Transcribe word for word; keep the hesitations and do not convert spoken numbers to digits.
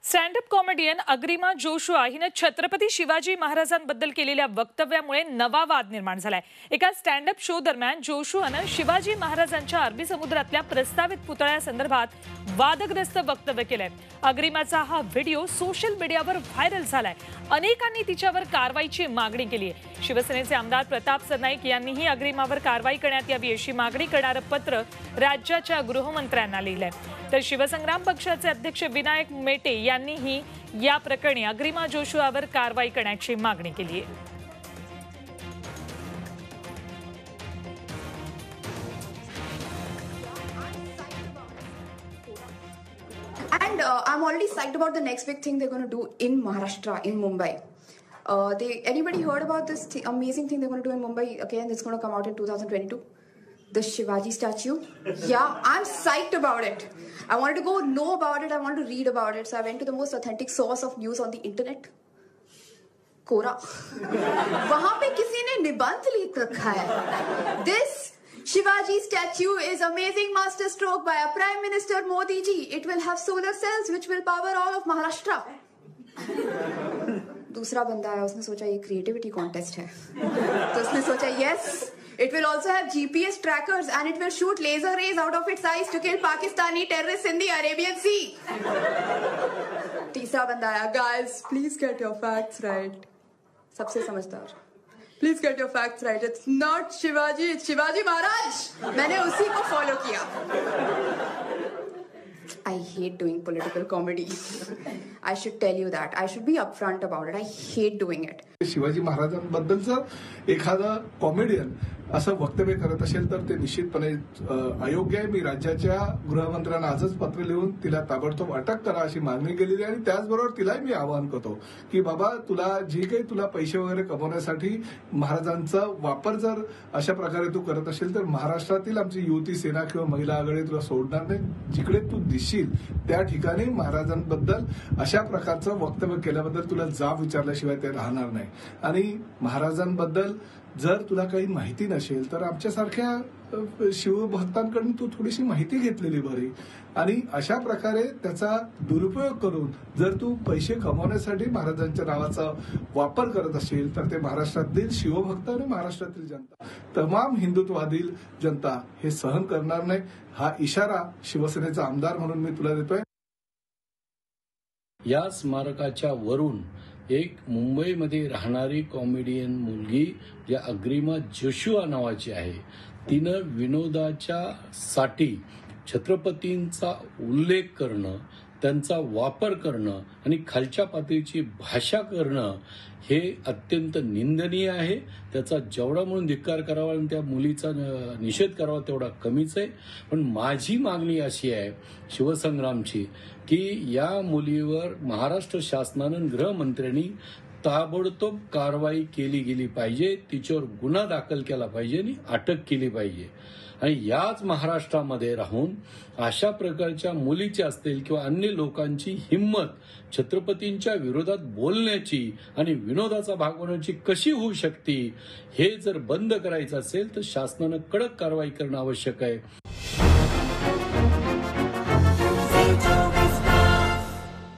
Stand up comedian Agrima Joshua हिने छत्रपती शिवाजी महाराजांबद्दल केलेल्या वक्तव्यामुळे नवा वाद निर्माण झालाय। एका स्टँडअप शो दरम्यान जोशुआने शिवाजी महाराजांच्या अरबी समुद्रातल्या प्रस्तावित पुतळ्यासंदर्भात वादग्रस्त वक्तव्य केलंय। अग्रिमाचा हा व्हिडिओ सोशल मीडियावर व्हायरल झालाय। अनेकांनी तिच्यावर कारवाईची मागणी केली आहे। शिवसेनेचे आमदार प्रताप सरनाईक यांनीही अग्रिमावर कारवाई करण्यात यावी अशी मागणी करणारं पत्र राज्याच्या गृहमंत्र्यांना लिहिलंय। तर शिवसंग्राम पक्षाचे अध्यक्ष विनायक मेटे यांनीही या प्रकरणी अग्रिमा जोशुआवर कारवाई करण्याची मागणी केली आहे। And uh, I'm already psyched about the next big thing they're going to do in Maharashtra, in Mumbai. Uh, they anybody heard about this th amazing thing they're going to do in Mumbai? Again, it's going to come out in two thousand twenty-two. The Shivaji statue. Yeah, I'm psyched about it. I wanted to go know about it. I wanted to read about it. So I went to the most authentic source of news on the internet. Quora. वहाँ पे किसी ने निबंध लिख रखा है. This Shivaji statue is amazing masterstroke by a Prime Minister Modi ji. It will have solar cells which will power all of Maharashtra. दूसरा बंदा है, उसने सोचा ये क्रिएटिविटी कॉन्टेस्ट है, तो उसने सोचा yes, it will also have G P S trackers and it will shoot laser rays out of its eyes to kill Pakistani terrorists in the Arabian Sea. तीसरा बंदा आया, guys, please get your facts right. सबसे समझदार, please get your facts right. It's not Shivaji, it's Shivaji Maharaj. मैंने उसी को follow किया। I hate doing political comedy. I should tell you that. I should be upfront about it. I hate doing it. Shivaji महाराजांबद्दलचं एखादा comedian असं वक्तव्य करत असेल तर ते निश्चितपणे अयोग्य आहे। मी राज्याच्या गृहमंत्र्यांना आजच पत्र लिहून तिला ताबडतोब अटक करा अशी मागणी केलेली आहे आणि त्याचबरोबर तिलाही मी आवाहन करतो की बाबा तुला जी काही तुला पैसे वगैरे कमवण्यासाठी महाराजांचा वापर जर अशा प्रकारे तू करत असेल तर महाराष्ट्रातील आमची युवती सेना किंवा महिला आघाडी तुला सोडणार नाही। जिकडे तू दिसशील त्या ठिकाणी महाराजांबद्दल अशा प्रकारचं वक्तव्य केल्याबद्दल तुला जाब विचारल्याशिवाय ते राहणार नाही। आणि महाराजांबद्दल जर तुला काही माहिती नसेल तर आमच्यासारख्या शिवभक्तांकडून तू थोडीशी माहिती घेतलेली बरी। आणि अशा प्रकारे त्याचा दुरुपयोग करून जर तू पैसे कमवण्यासाठी महाराजांच्या नावाचा वापर करत असेल तर ते महाराष्ट्रातील शिवभक्त आणि महाराष्ट्रातील जनता, तमाम हिंदुत्ववादी जनता हे सहन करणार नाही। हा इशारा शिवसेनेचा आमदार म्हणून मी तुला देतोय। या स्मारकाच्या वरून एक मुंबईमध्ये राहणारी कॉमेडियन मुलगी जी अग्रिमा जोशुआ नावाची आहे, तिनं विनोदाच्या साठी छत्रपतींचा उल्लेख करणं, त्यांचा वापर करणं आणि खालच्या पातळीची भाषा करणं हे अत्यंत निंदनीय आहे। त्याचा जेवढा म्हणून धिक्कार करावा आणि त्या मुलीचा निषेध करावा तेवढा कमीच आहे। पण माझी मागणी अशी आहे शिवसंग्रामची की या मुलीवर महाराष्ट्र शासनानं गृहमंत्र्यांनी ताबडतोब कारवाई केली गेली पाहिजे, तिच्यावर गुन्हा दाखल केला पाहिजे आणि अटक केली पाहिजे। आणि याच महाराष्ट्रामध्ये राहून अशा प्रकारच्या मुलीची असतील किंवा अन्य लोकांची हिंमत छत्रपतींच्या विरोधात बोलण्याची आणि विनोदाचा भाग बनवण्याची कशी होऊ शकते, हे जर बंद करायचं असेल तर शासनानं कडक कारवाई करणं आवश्यक आहे।